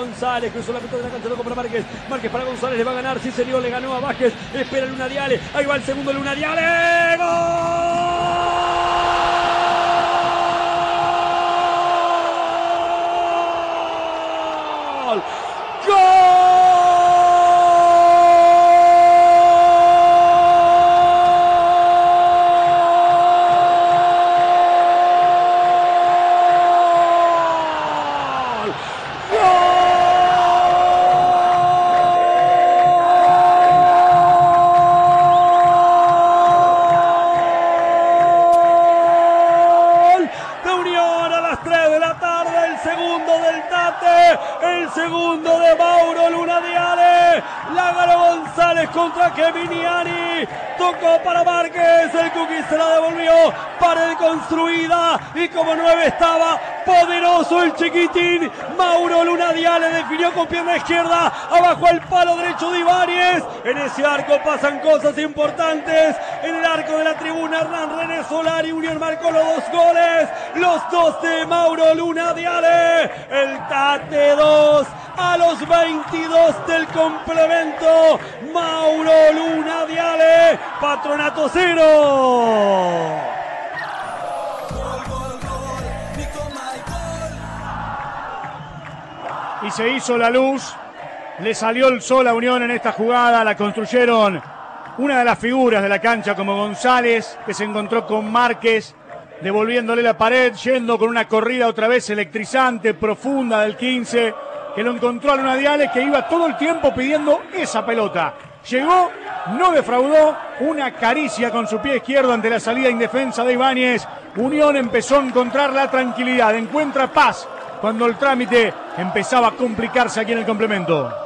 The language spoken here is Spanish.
González, cruzó la mitad de la cancha, tocó para Márquez. Márquez para González, le va a ganar, sí señor, le ganó a Vázquez. Espera Luna Diale, ahí va el segundo Luna Diale. ¡Gol! ¡Gol! El segundo de Mauro Luna Diale, la ganó González contra Geminiani, tocó para Márquez, el Cookie se la devolvió, pared construida y como 9 estaba poderoso el chiquitín, Mauro Luna Diale definió con pierna izquierda, abajo al palo derecho de Ibáñez, en ese arco pasan cosas importantes, en el arco de la tribuna Hernán René Solari, Unión marcó los 2 goles, los 2 de Mauro Luna Diale, el Tate 2 a los 22 del complemento, Mauro Luna Diale, Patronato 0. Y se hizo la luz, le salió el sol a Unión en esta jugada, la construyeron una de las figuras de la cancha como González, que se encontró con Márquez, devolviéndole la pared, yendo con una corrida otra vez electrizante, profunda del 15, que lo encontró a Luna Diale, que iba todo el tiempo pidiendo esa pelota. Llegó, no defraudó, una caricia con su pie izquierdo ante la salida indefensa de Ibáñez. Unión empezó a encontrar la tranquilidad, encuentra paz cuando el trámite empezaba a complicarse aquí en el complemento.